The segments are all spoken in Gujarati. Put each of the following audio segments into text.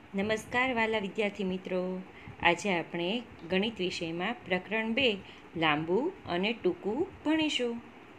નમસ્કાર વાલા વિદ્યાર્થી મિત્રો. આજે આપણે ગણિત વિષયમાં પ્રકરણ 2 લાંબુ અને ટૂંકું ભણીશું.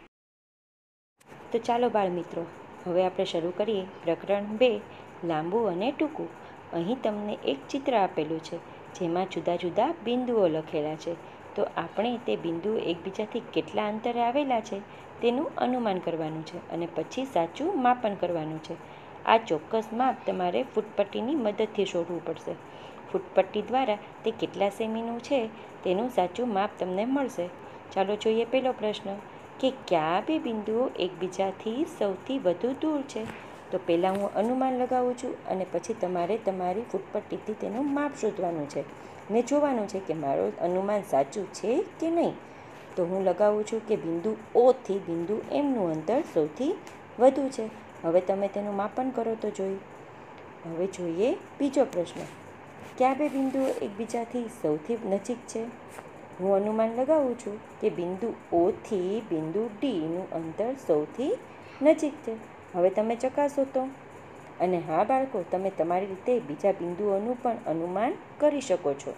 તો ચાલો બાળ મિત્રો, હવે આપણે શરૂ કરીએ પ્રકરણ 2 લાંબુ અને ટૂંકું. અહીં તમને એક ચિત્ર આપેલું છે જેમાં જુદા જુદા બિંદુઓ લખેલા છે. તો આપણે તે બિંદુઓ એકબીજાથી કેટલા અંતરે આવેલા છે તેનું અનુમાન કરવાનું છે અને પછી સાચું માપન કરવાનું છે. આ ચોક્કસ માપ તમારે ફૂટપટ્ટીની મદદથી શોધવું પડશે. ફૂટપટ્ટી દ્વારા તે કેટલા સેમીનું છે તેનું સાચું માપ તમને મળશે. ચાલો જોઈએ પહેલો પ્રશ્ન કે કયા બે બિંદુઓ એકબીજાથી સૌથી વધુ દૂર છે. તો પહેલાં હું અનુમાન લગાવું છું અને પછી તમારે તમારી ફૂટપટ્ટીથી તેનું માપ શોધવાનું છે ને જોવાનું છે કે મારું અનુમાન સાચું છે કે નહીં. તો હું લગાવું છું કે બિંદુ ઓથી બિંદુ એમનું અંતર સૌથી વધુ છે. હવે તમે તેનું માપન કરો તો જોઈ. હવે જોઈએ બીજો પ્રશ્ન. કયા બે બિંદુઓ એકબીજાથી સૌથી નજીક છે? હું અનુમાન લગાવું છું કે બિંદુ ઓથી બિંદુ ડીનું અંતર સૌથી નજીક છે. હવે તમે ચકાસો તો. અને હા બાળકો, તમે તમારી રીતે બીજા બિંદુઓનું પણ અનુમાન કરી શકો છો.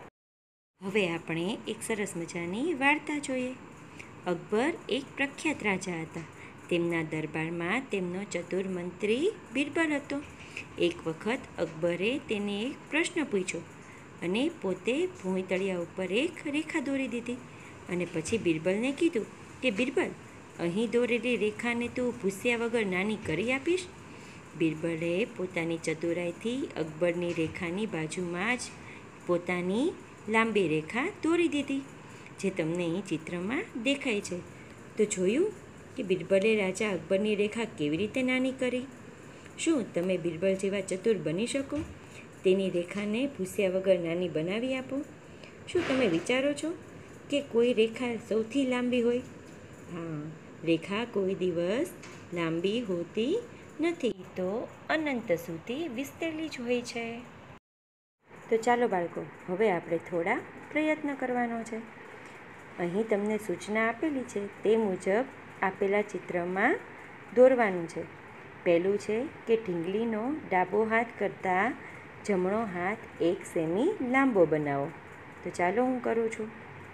હવે આપણે એક સરસ મજાની વાર્તા જોઈએ. અકબર એક પ્રખ્યાત રાજા હતા. તેમના દરબારમાં તેમનો ચતુર મંત્રી બિરબલ હતો. એક વખત અકબરે તેને એક પ્રશ્ન પૂછ્યો અને પોતે ભોંયતળિયા ઉપર એક રેખા દોરી દીધી અને પછી બિરબલને કીધું કે બિરબલ, અહીં દોરેલી રેખાને તું પૂછ્યા વગર નાની કરી આપીશ. બિરબલે પોતાની ચતુરાઈથી અકબરની રેખાની બાજુમાં જ પોતાની લાંબી રેખા દોરી દીધી, જે તમને અહીં ચિત્રમાં દેખાય છે. તો જોયું કે બિરબલે રાજા અકબરની રેખા કેવી રીતે નાની કરી. શું તમે બિરબલ જેવા ચતુર બની શકો? તેની રેખાને ભૂસ્યા વગર નાની બનાવી આપો. શું તમે વિચારો છો કે કોઈ રેખા સૌથી લાંબી હોય? હા, રેખા કોઈ દિવસ લાંબી હોતી નથી, તો અનંત સુધી વિસ્તરેલી જ હોય છે. તો ચાલો બાળકો, હવે આપણે થોડા પ્રયત્ન કરવાનો છે. અહીં તમને સૂચના આપેલી છે તે મુજબ આપેલા ચિત્રમાં દોરવાનું છે. પહેલું છે કે ઢીંગલીનો ડાબો હાથ કરતાં જમણો હાથ 1 સેમી લાંબો બનાવો. તો ચાલો હું કરું છું.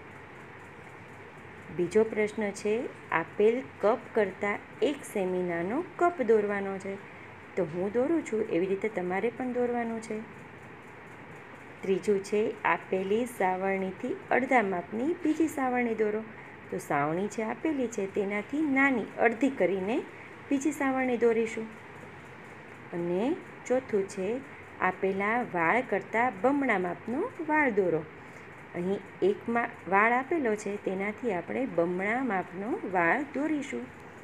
બીજો પ્રશ્ન છે આપેલ કપ કરતાં 1 સેમી નાનો કપ દોરવાનો છે. તો હું દોરું છું એવી રીતે તમારે પણ દોરવાનું છે. ત્રીજું છે આપેલી સાવરણીથી અડધા માપની બીજી સાવરણી દોરો. તો સાવરણી જે આપેલી છે તેનાથી નાની અડધી કરીને બીજી સાવરણી દોરીશું. અને ચોથું છે આપેલા વાળ કરતાં બમણા માપનો વાળ દોરો. અહીં એક વાળ આપેલો છે તેનાથી આપણે બમણા માપનો વાળ દોરીશું.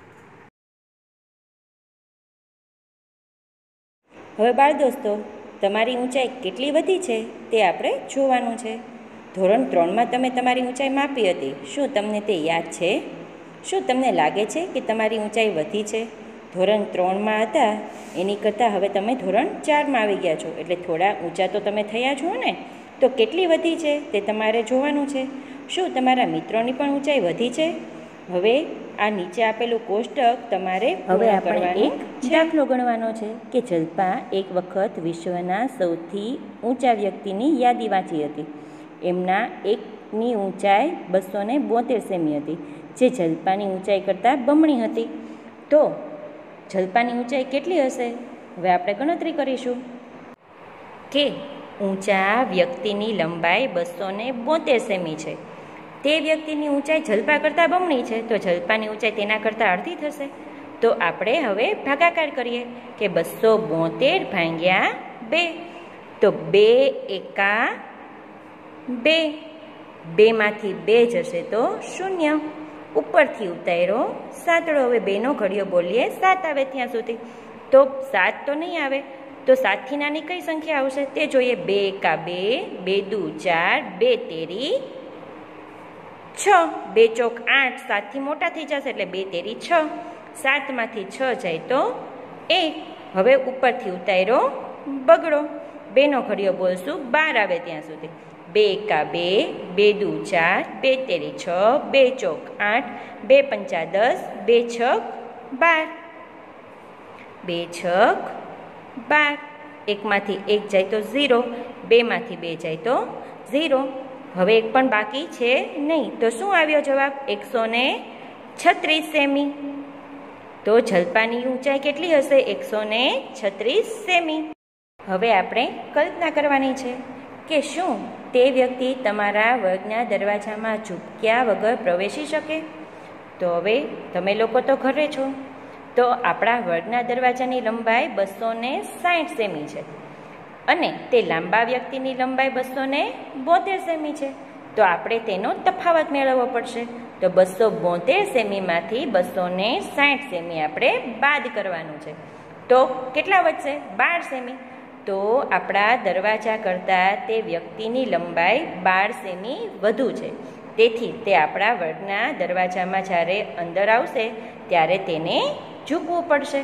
હવે બાળ દોસ્તો, તમારી ઊંચાઈ કેટલી વધી છે તે આપણે જોવાનું છે. ધોરણ 3માં તમે તમારી ઊંચાઈ માપી હતી. શું તમને તે યાદ છે? શું તમને લાગે છે કે તમારી ઊંચાઈ વધી છે? ધોરણ 3માં હતા એની કરતાં હવે તમે ધોરણ 4માં આવી ગયા છો, એટલે થોડા ઊંચા તો તમે થયા છો ને. તો કેટલી વધી છે તે તમારે જોવાનું છે. શું તમારા મિત્રોની પણ ઊંચાઈ વધી છે? હવે આ નીચે આપેલું કોષ્ટક તમારે હવે આપણે એક દાખલો ગણવાનો છે કે જલ્પા એક વખત વિશ્વના સૌથી ઊંચા વ્યક્તિની યાદી વાંચી હતી. એમના એકની ઊંચાઈ 272 સેમી હતી, જે જલ્પાની ઊંચાઈ કરતાં બમણી હતી. તો જલ્પાની ઊંચાઈ કેટલી હશે? હવે આપણે ગણતરી કરીશું કે ઊંચા વ્યક્તિની લંબાઈ 272 સેમી છે. તે વ્યક્તિની ઊંચાઈ જલ્પા કરતાં બમણી છે, તો જલ્પાની ઊંચાઈ તેના કરતાં અડધી થશે. તો આપણે હવે ભાગાકાર કરીએ કે 272 ભાગ્યા 2. તો 2 એકા 2. 2માંથી 2 જશે તો 0. ઉપરથી ઉતાર્યો સાતડો. હવે 2નો ઘડિયો બોલીએ 7 આવે ત્યાં સુધી. તો 7 તો નહીં આવે, તો 7થી નાની કઈ સંખ્યા આવશે તે જોઈએ. 2 એકા 2, 2 દુ 4, 2 તેરી 6, 2 ચોક 8. 7થી મોટા થઈ જશે એટલે 2 તેરી 6. 7માંથી 6 જાય તો 1. હવે ઉપરથી ઉતાર્યો બગડો. 2નો ઘડિયો બોલશું 12 આવે ત્યાં સુધી. 2 એકા 2, 2 દુ 4, 2 તેરી 6, 2 ચોક 8, 2 પંચા 10, 2 છક 12. 2 છક 12. એકમાંથી 1 જાય તો 0, 2માંથી 2 જાય તો 0. હવે એક પણ બાકી છે નહીં, તો શું આવ્યો જવાબ? 136 સેમી. તો જલપાની ઊંચાઈ કેટલી હશે? 136 સેમી. હવે આપણે કલ્પના કરવાની છે કે શું તે વ્યક્તિ તમારા વર્ગના દરવાજામાં ઝૂક્યા વગર પ્રવેશી શકે? તો હવે તમે લોકો તો ઘરે છો, તો આપણા વર્ગના દરવાજાની લંબાઈ 260 સેમી છે અને તે લાંબા વ્યક્તિની લંબાઈ 272 સેમી છે. તો આપણે તેનો તફાવત મેળવવો પડશે. તો 272 સેમીમાંથી 260 સેમી આપણે બાદ કરવાનું છે. તો કેટલા વધશે? 12 સેમી. તો આપણા દરવાજા કરતાં તે વ્યક્તિની લંબાઈ 12 સેમી વધુ છે. તેથી તે આપણા વર્ગના દરવાજામાં જ્યારે અંદર આવશે ત્યારે તેને ઝૂકવું પડશે.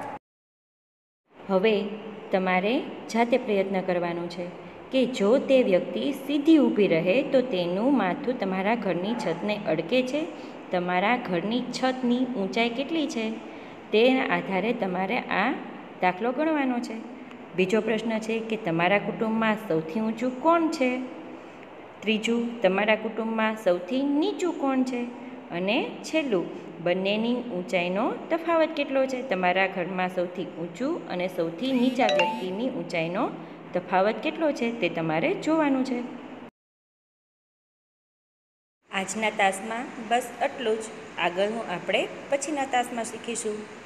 હવે તમારે જાતે પ્રયત્ન કરવાનો છે કે જો તે વ્યક્તિ સીધી ઊભી રહે તો તેનું માથું તમારા ઘરની છતને અડકે છે. તમારા ઘરની છતની ઊંચાઈ કેટલી છે તેના આધારે તમારે આ દાખલો ગણવાનો છે. બીજો પ્રશ્ન છે કે તમારા કુટુંબમાં સૌથી ઊંચું કોણ છે? ત્રીજું, તમારા કુટુંબમાં સૌથી નીચું કોણ છે? અને છેલ્લું, બંનેની ઊંચાઈનો તફાવત કેટલો છે? તમારા ઘરમાં સૌથી ઊંચું અને સૌથી નીચા વ્યક્તિની ઊંચાઈનો તફાવત કેટલો છે તે તમારે જોવાનું છે. આજના તાસમાં બસ આટલું જ. આગળનું આપણે પછીના તાસમાં શીખીશું.